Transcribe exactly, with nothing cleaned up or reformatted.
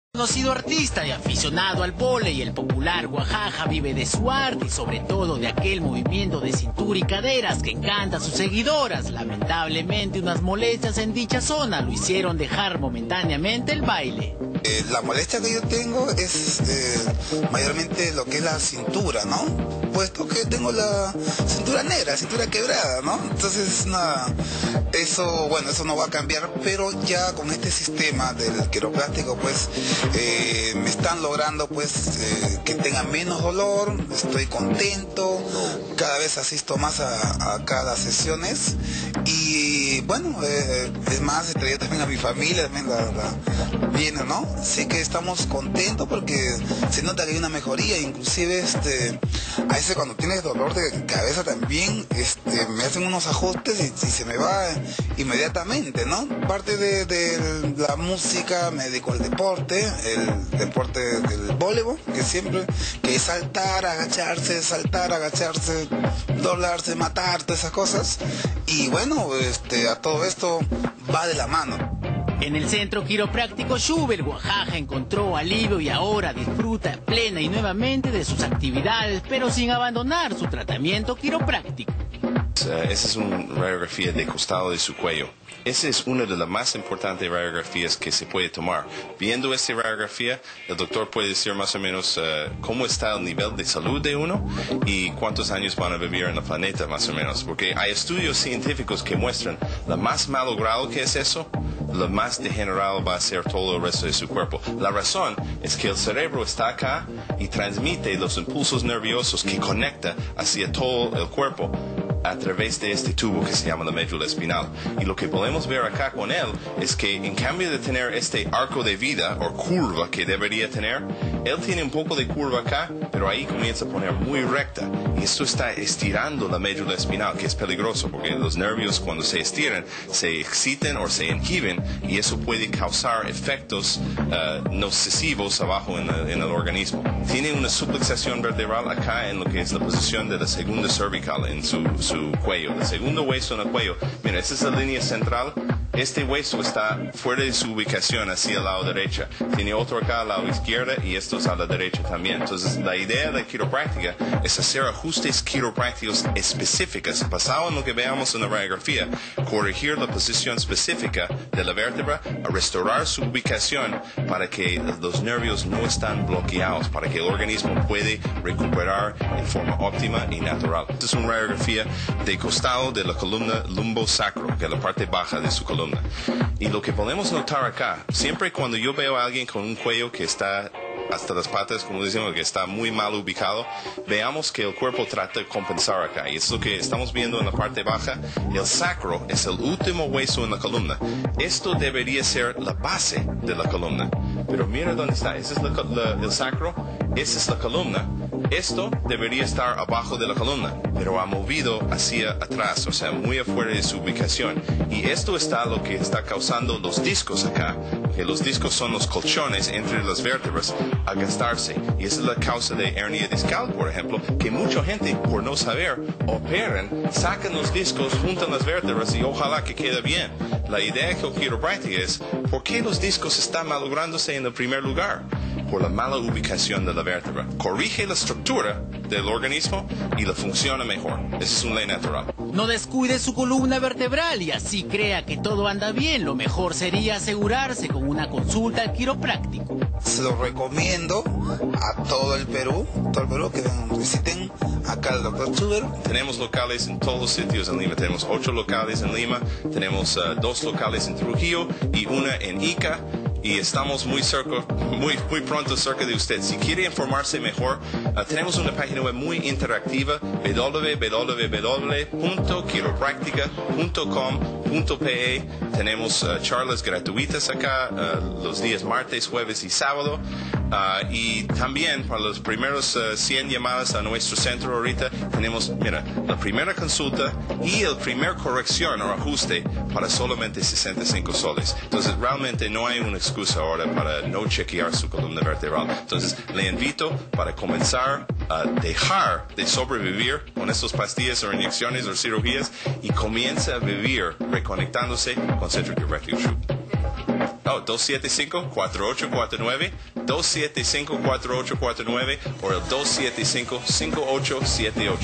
Conocido artista y aficionado al vóley, el popular Guajaja vive de su arte y sobre todo de aquel movimiento de cintura y caderas que encanta a sus seguidoras. Lamentablemente unas molestias en dicha zona lo hicieron dejar momentáneamente el baile. Eh, la molestia que yo tengo es eh, mayormente lo que es la cintura, ¿no? Puesto que tengo la cintura negra, cintura quebrada, ¿no? Entonces, nada, eso, bueno, eso no va a cambiar, pero ya con este sistema del quiropráctico, pues, eh, me están logrando, pues, eh, que tenga menos dolor, estoy contento, cada vez asisto más a, a cada sesiones y, bueno, eh, es más, traía también a mi familia, también la, la viene, ¿no? Así que estamos contentos porque se nota que hay una mejoría, inclusive, este, a veces cuando tienes dolor de cabeza también, este, me hacen unos ajustes y, y se me va inmediatamente, ¿no? Parte de, de la música, me dedico al deporte, el deporte del voleibol, que siempre, que es saltar, agacharse, saltar, agacharse, doblarse, matar, todas esas cosas. Y bueno, este, a todo esto va de la mano. En el centro quiropráctico Schubert, Guajaja encontró alivio y ahora disfruta plena y nuevamente de sus actividades, pero sin abandonar su tratamiento quiropráctico. Esa es una radiografía de costado de su cuello. Esa es una de las más importantes radiografías que se puede tomar. Viendo esta radiografía, el doctor puede decir más o menos uh, cómo está el nivel de salud de uno y cuántos años van a vivir en el planeta, más o menos. Porque hay estudios científicos que muestran lo más malogrado que es eso, lo más degenerado va a ser todo el resto de su cuerpo. La razón es que el cerebro está acá y transmite los impulsos nerviosos que conecta hacia todo el cuerpo a través de este tubo que se llama la médula espinal. Y lo que podemos ver acá con él es que en cambio de tener este arco de vida o curva que debería tener, él tiene un poco de curva acá, pero ahí comienza a poner muy recta. Y esto está estirando la médula espinal, que es peligroso porque los nervios cuando se estiran se exciten o se inhiben y eso puede causar efectos uh, nocivos abajo en, la, en el organismo. Tiene una subluxación vertebral acá en lo que es la posición de la segunda cervical en su, su cuello, el segundo hueso en el cuello. Mira, esa es la línea central. Este hueso está fuera de su ubicación hacia el lado derecho. Tiene otro acá al lado izquierdo y estos a la derecha también. Entonces, la idea de quiropráctica es hacer ajustes quiroprácticos específicos, basado en lo que veamos en la radiografía, corregir la posición específica de la vértebra, restaurar su ubicación para que los nervios no están bloqueados, para que el organismo puede recuperar en forma óptima y natural. Esta es una radiografía de costado de la columna lumbosacro, que es la parte baja de su columna. Y lo que podemos notar acá, siempre cuando yo veo a alguien con un cuello que está hasta las patas, como decimos, que está muy mal ubicado, veamos que el cuerpo trata de compensar acá. Y es lo que estamos viendo en la parte baja. El sacro es el último hueso en la columna. Esto debería ser la base de la columna. Pero mira dónde está. Ese es la, la, el sacro, esa es la columna. Esto debería estar abajo de la columna, pero ha movido hacia atrás, o sea, muy afuera de su ubicación. Y esto está lo que está causando los discos acá, que los discos son los colchones entre las vértebras a gastarse. Y esa es la causa de hernia discal, por ejemplo, que mucha gente, por no saber, operan, sacan los discos, juntan las vértebras y ojalá que quede bien. La idea que quiropráctica es, ¿por qué los discos están malográndose en el primer lugar? Por la mala ubicación de la vértebra. Corrige la estructura del organismo y la funciona mejor. Esa es una ley natural. No descuide su columna vertebral y así crea que todo anda bien. Lo mejor sería asegurarse con una consulta al quiropráctico. Se lo recomiendo a todo el Perú, todo el Perú que visiten acá el doctor Schubert. Tenemos locales en todos los sitios en Lima. Tenemos ocho locales en Lima, tenemos uh, dos locales en Trujillo y una en Ica. Y estamos muy cerca, muy, muy pronto cerca de usted. Si quiere informarse mejor, uh, tenemos una página web muy interactiva, w w w punto quiropráctica punto com punto p e. Tenemos uh, charlas gratuitas acá uh, los días martes, jueves y sábado. Uh, y también para los primeros uh, cien llamadas a nuestro centro ahorita tenemos, mira, la primera consulta y el primer corrección o ajuste para solamente sesenta y cinco soles. Entonces realmente no hay una excusa ahora para no chequear su columna vertebral. Entonces le invito para comenzar a dejar de sobrevivir con estas pastillas o inyecciones o cirugías y comienza a vivir reconectándose con Centro Quiropráctico Schubert. Oh, dos siete cinco, cuatro ocho cuatro nueve, dos siete cinco, cuatro ocho cuatro nueve o el dos siete cinco, cinco ocho siete ocho.